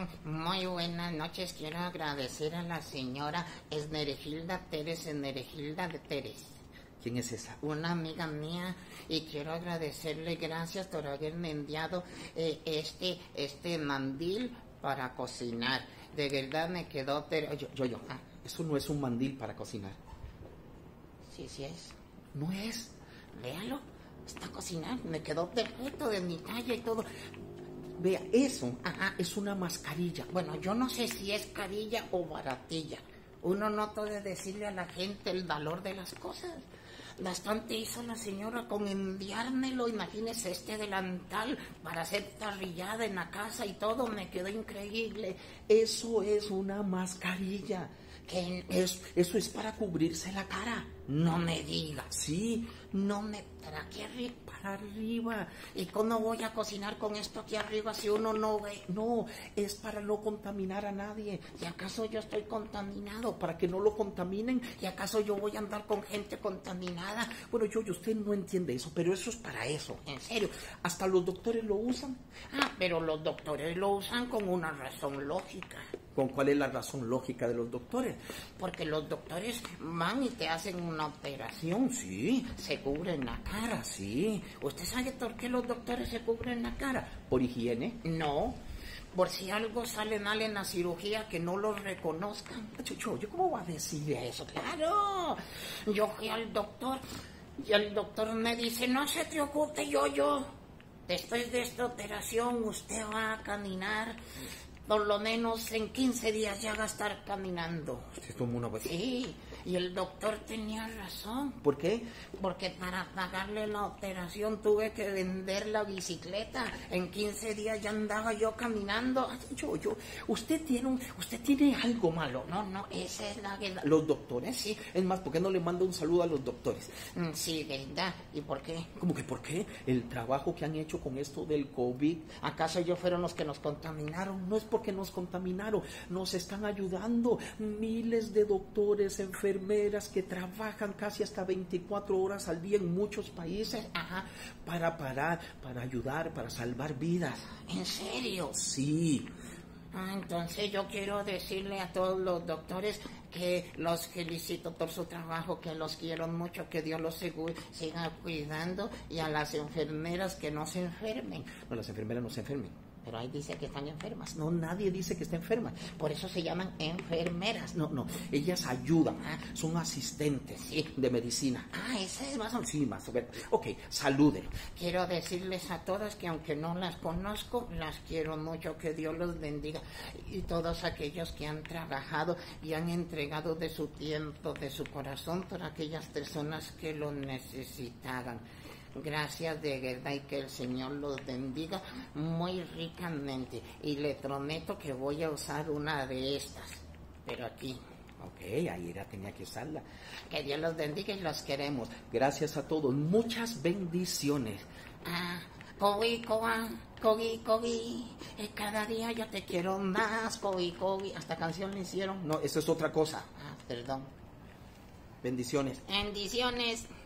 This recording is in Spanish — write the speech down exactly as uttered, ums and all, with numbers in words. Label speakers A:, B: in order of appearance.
A: Mm, muy buenas noches. Quiero agradecer a la señora Esneregilda Teres, Esneregilda de Teres.
B: ¿Quién es esa?
A: Una amiga mía, y quiero agradecerle gracias por haberme enviado eh, este, este mandil para cocinar. De verdad me quedó... Ter...
B: Yo, yo, yo. Ah, eso no es un mandil para cocinar.
A: Sí, sí es.
B: No es.
A: Véalo, está cocinando, me quedó perfecto de mi talla y todo.
B: Vea, eso, ajá, es una mascarilla.
A: Bueno, yo no sé si es carilla o baratilla. Uno no puede decirle a la gente el valor de las cosas. Bastante hizo la señora con enviármelo. Imagínese este delantal para hacer parrillada en la casa y todo. Me quedó increíble.
B: Eso es una mascarilla.
A: Que
B: es, eso es para cubrirse la cara.
A: No me diga.
B: Sí.
A: No me... ¿Para qué arriba?
B: Para arriba.
A: ¿Y cómo voy a cocinar con esto aquí arriba si uno no ve?
B: No, es para no contaminar a nadie.
A: ¿Y acaso yo estoy contaminado?
B: Para que no lo contaminen.
A: ¿Y acaso yo voy a andar con gente contaminada?
B: Bueno, yo, yo, usted no entiende eso, pero eso es para eso.
A: ¿En serio?
B: Hasta los doctores lo usan.
A: Ah, pero los doctores lo usan con una razón lógica.
B: ¿Con cuál es la razón lógica de los doctores?
A: Porque los doctores van y te hacen una operación,
B: sí.
A: Se cubren la cara,
B: sí.
A: ¿Usted sabe por qué los doctores se cubren la cara?
B: ¿Por higiene?
A: No. Por si algo sale mal en la cirugía que no lo reconozcan.
B: Chucho, ¿yo cómo va a decir eso?
A: Claro. Yo fui al doctor y el doctor me dice, no se preocupe, yo, yo. Después de esta operación usted va a caminar... Por lo menos en quince días ya va a estar caminando.
B: ¿Es como una vez?
A: Sí, y el doctor tenía razón.
B: ¿Por qué?
A: Porque para pagarle la operación tuve que vender la bicicleta. En quince días ya andaba yo caminando.
B: Yo, yo, usted tiene un, usted tiene algo malo.
A: No, no, esa es la verdad.
B: ¿Los doctores?
A: Sí.
B: Es más, ¿por qué no le manda un saludo a los doctores?
A: Sí, verdad. ¿Y por qué?
B: ¿Cómo que por qué? El trabajo que han hecho con esto del COVID.
A: ¿Acaso ellos fueron los que nos contaminaron?
B: No es porque nos contaminaron, nos están ayudando. Miles de doctores, enfermeras que trabajan casi hasta veinticuatro horas al día en muchos países.
A: Ajá.
B: Para parar, para ayudar, para salvar vidas.
A: ¿En serio?
B: Sí.
A: Ah, entonces yo quiero decirle a todos los doctores que los felicito por su trabajo, que los quiero mucho, que Dios los siga cuidando, y a las enfermeras que no se enfermen.
B: No, las enfermeras no se enfermen.
A: Pero ahí dice que están enfermas.
B: No, nadie dice que está enferma.
A: Por eso se llaman enfermeras.
B: No, no, ellas ayudan, ah, son asistentes, sí, de medicina.
A: Ah, esa es más o menos.
B: Sí, más o menos. Ok, saluden.
A: Quiero decirles a todas que aunque no las conozco, las quiero mucho, que Dios los bendiga. Y todos aquellos que han trabajado y han entregado de su tiempo, de su corazón, por aquellas personas que lo necesitaban. Gracias de verdad, y que el Señor los bendiga muy ricamente. Y le prometo que voy a usar una de estas, pero aquí.
B: Ok, ahí era, tenía que usarla.
A: Que Dios los bendiga y los queremos.
B: Gracias a todos, muchas bendiciones.
A: Ah, Kogi, Koga, Kogi, Kogi, cada día yo te quiero más, Kogi, Kogi. Hasta canción le hicieron.
B: No, eso es otra cosa.
A: Ah, perdón.
B: Bendiciones.
A: Bendiciones.